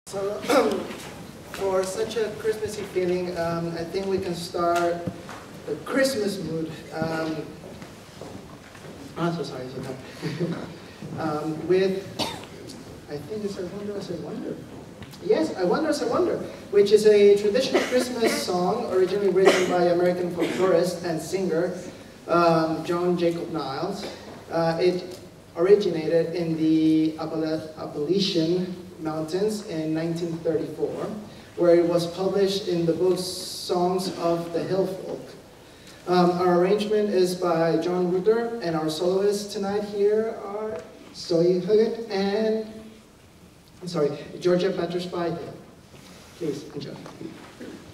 So, for such a Christmassy feeling, I think we can start the Christmas mood. I'm so sorry, with, I think it's I Wonder As I Wonder. Yes, I Wonder As I Wonder, which is a traditional Christmas song originally written by American folklorist and singer John Jacob Niles. It originated in the Appalachian Mountains in 1934, where it was published in the book Songs of the Hill Folk. Our arrangement is by John Rutter, and our soloists tonight here are Huggett and, Georgia Battersby. Please enjoy.